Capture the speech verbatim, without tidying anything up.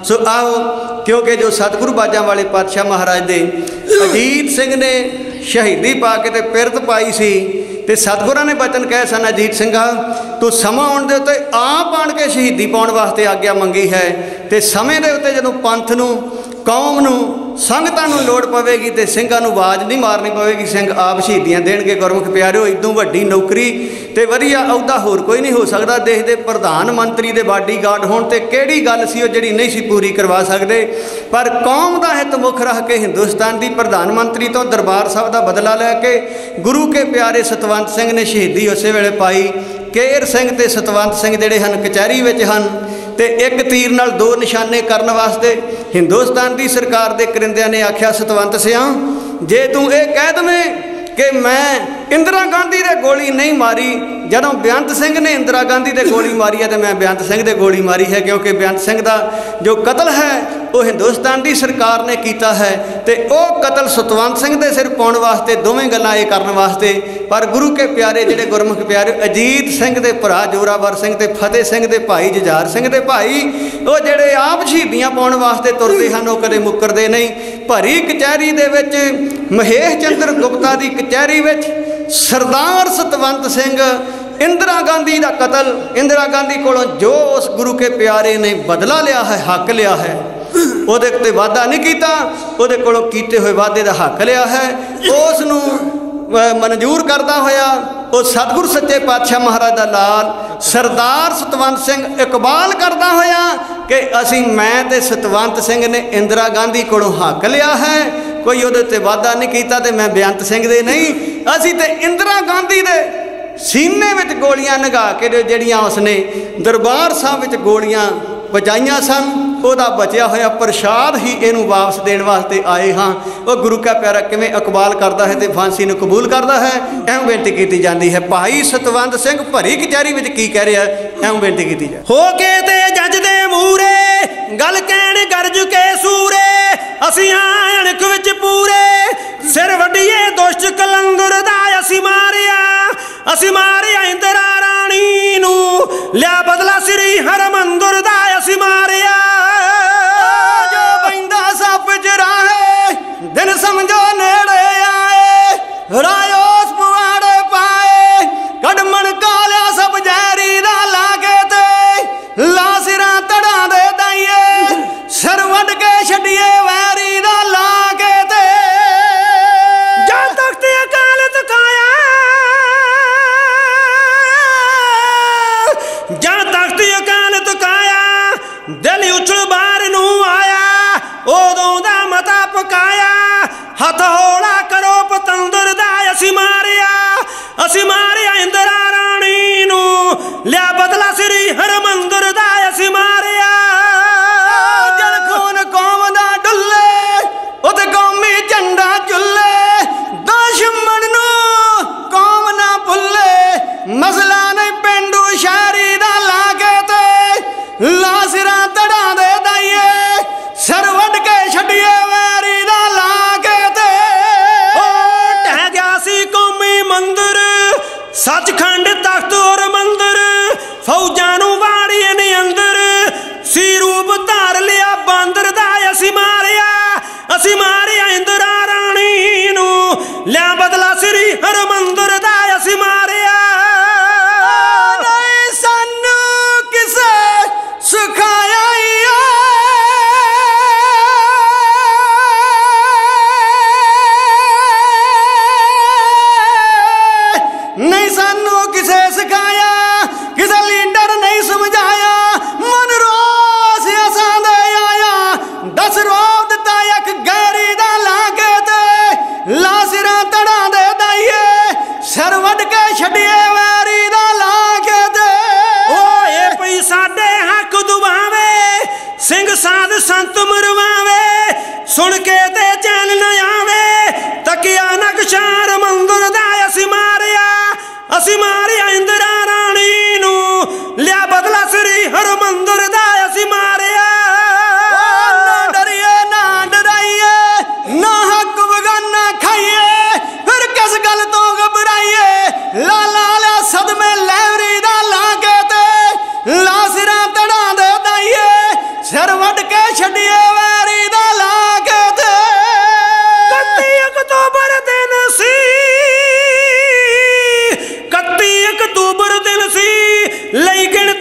सो आओ, क्योंकि जो सतगुरु बाजा वाले पातशाह महाराज दे अजीत सिंह ने शहीदी पा के ते पिरत पाई सी ते सतगुरां ने बचन कहे सन, अजीत सिंघा तू समा आउण दे उत्ते आप आण के शहीदी पाउण वास्ते आग्या मंगी है ते समय दे उत्ते जदों पंथ नूं कौम नूं संगतां नूं लोड़ पवेगी तो सिंघां नूं आवाज़ नहीं मारनी पवेगी, सिंह आप शहीदियां देणगे। गुरमुख प्यारिओ, इदों वड्डी नौकरी ते वधिया अहुदा होर कोई नहीं हो सकदा। देश दे प्रधान मंत्री दे बाडीगार्ड होण ते किहड़ी गल सी जिहड़ी नहीं सी पूरी करवा सकदे, पर कौम दा हित मुख रख के हिंदुस्तान दी प्रधानमंत्री तो दरबार साहब दा बदला लैके गुरु के प्यारे सतवंत सिंह ने शहीदी उस वेले पाई। केर सिंह ते सतवंत सिंह जिहड़े हन कचहरी विच हन ते एक तीर नाल दो निशाने करन वास्ते हिंदुस्तान की सरकार के करिंदियां ने आख्या, सतवंत सिंह जे तू ये कह दवें कि मैं इंदिरा गांधी दे गोली नहीं मारी, जदों बेअंत सिंह ने इंदिरा गांधी दे गोली मारी है तो मैं बेअंत सिंह दे गोली मारी है, क्योंकि बेअंत सिंह का जो कतल है वो हिंदुस्तान की सरकार ने किया है तो वह कतल सतवंत सिंह के सिर पाने वास्ते दोवें गल्लां ये करने वास्ते। पर गुरु के प्यारे जिहड़े गुरमुख प्यारे अजीत सिंह के भरा जोरावर सिंह ते फतेह सिंह के भाई जुझार सिंह के भाई वो जिहड़े आप शहीदियां पाउण वास्ते तुरदे हन वो कदे मुकरदे नहीं। भरी कचहरी दे विच महेश चंद्र गुप्ता की कचहरी विच सरदार सतवंत सिंह इंदिरा गांधी का कतल, इंदिरा गांधी कोलों जो उस गुरु के प्यारे ने बदला लिया है, हक लिया है, ਉਹਦੇ ਉੱਤੇ वादा नहीं किया, ਉਹਦੇ ਕੋਲੋਂ ਕੀਤੇ ਹੋਏ वादे का हक लिया है, उस नूं मंजूर करता होया वो सतगुरु सच्चे पातशाह महाराज का लाल सरदार सतवंत सिंह इकबाल करता होया कि असी मैं ते सतवंत सिंह ने इंदिरा गांधी कोलों हक लिया है, कोई ਉਹਦੇ ਉੱਤੇ वादा नहीं किया तो मैं बेअंत सिंह दे नहीं, असी ते इंदिरा गांधी दे सीने में गोलियां नगा के जड़ियाँ उसने दरबार साहब में गोलियां बजाइया सन, ਉਹਦਾ बचिया होया प्रसाद ही इनू वापस देने वास्ते आए हाँ। वो गुरु का प्यारा किवें इकबाल करता है तो फांसी नूं कबूल करता है, एवं बेनती की जाती है। भाई सतवंत सिंह भरी कचहरी में की कह रहा है, एवं बेनती की जाए। हो के ते जज दे मूरे गल कहण गरज के सूरे, असीं अणख विच पूरे सिर वड्डीए दुष्ट कलंदर दा असीं मारिया, असीं मारिया इंदिरा राणी नूं लिया बदला श्री हरमंदर दा असीं मारिया। जो बंदा सप जराए दिन समझो नेड़े आए, रायोस पुआड़े पाए कड़मन कालिया सब जहरी दा लागे ते लासिरा तड़ा दे दाइए, सिर वड के छड़िए वैरी दा लागे ते जा तख्त अकाल तकाया, जा तख्त अकाल तकाया दिल उछल बार नूं आया, उदों दा मता पकाया हथ हौला करो पतंदर दा असीं मारिया, असीं मारिया इंदिरा राणी नूं लिया बदला श्री हरमंदर दा असीं मारिया। जल खून कौम दा डुल्ले उते कौमी झंडा चुल्ले, दुश्मन नूं कौम ना भुल्ले, मसला नहीं पेंडू शहरी दा लागे ते लासिरा तड़ा दे दाइए, सर वड के छड़िए वैरी दा लागे ते ढह गया सी कौमी मंदिर सचखंड तख्त और मंदिर, फौजां नूं वाड़िए ने अंदर सी रूप धार लिया बांदर दा असीं मारिया, असीं मारिया इंदिरा राणी नूं लिया बदला श्री हरमंदर दा असीं मारिया। नहीं सानू किसे सुखाया नहीं, सानू किसे सिखाया, किसे लीडर नहीं समझाया, मन रोस असां दे आया, दस रोब दिता एक गैरी दा लागे ते लासिरा तड़ा दे दाइए, सर वड के छड़िए वैरी दा लागे ते ओए पई साडे हक दुआवे सिंह साध संत मरवावे, सुन के ते चैन न आवे तकिया नकशार मंदिर दा असीं मारिया, असीं मारिया इंदिरा राणी नूं लिया बदला श्री हरमंदर दा असीं मारिया। ना डरिए ना डराइए ना हक बगाना खाइए, फिर किस गल तो घबराइए, लाला लिया सदमे लहरी दा लागे ते लासिरा तड़ा दे दाइए, सिर वड के ਛੱਡਿਆ ਵੈਰੀ ਦਾ ਲਾ ਕੇ ਤੇ ਇਕੱਤੀ ਅਕਤੂਬਰ ਦਿਨ ਸੀ ਇਕੱਤੀ ਅਕਤੂਬਰ ਦਿਨ ਸੀ ਲਈ ਗਿਣ